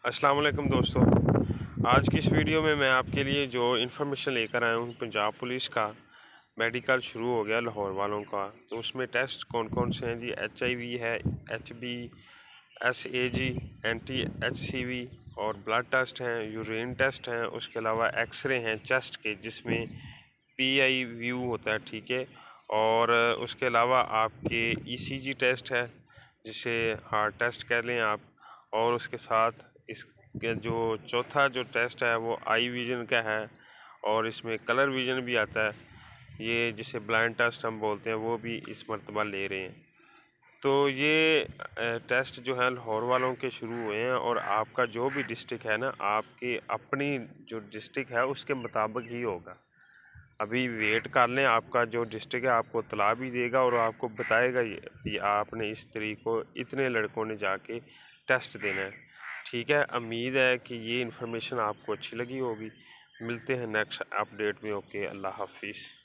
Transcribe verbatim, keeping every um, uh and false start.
अस्सलाम वालेकुम दोस्तों। आज की इस वीडियो में मैं आपके लिए जो इन्फॉर्मेशन लेकर आया हूँ, पंजाब पुलिस का मेडिकल शुरू हो गया लाहौर वालों का। तो उसमें टेस्ट कौन कौन से हैं जी? एच आई वी है, H B, S A G, anti H C V और ब्लड टेस्ट हैं, यूरिन टेस्ट हैं। उसके अलावा एक्सरे हैं चेस्ट के, जिसमें पी आई व्यू होता है, ठीक है। और उसके अलावा आपके ई सी जी टेस्ट है, जिसे हार्ट टेस्ट कह लें आप। और उसके साथ इसके जो चौथा जो टेस्ट है वो आई विजन का है, और इसमें कलर विजन भी आता है, ये जिसे ब्लाइंड टेस्ट हम बोलते हैं, वो भी इस मरतबा ले रहे हैं। तो ये टेस्ट जो है लाहौर वालों के शुरू हुए हैं, और आपका जो भी डिस्ट्रिक्ट है ना, आपके अपनी जो डिस्ट्रिक्ट है उसके मुताबिक ही होगा। अभी वेट कर लें, आपका जो डिस्ट्रिक्ट है आपको तला भी देगा और आपको बताएगा ये, ये आपने इस तरीक को इतने लड़कों ने जाके टेस्ट देना है, ठीक है। उम्मीद है कि ये इन्फॉर्मेशन आपको अच्छी लगी होगी। मिलते हैं नेक्स्ट अपडेट में। ओके, अल्लाह हाफिज़।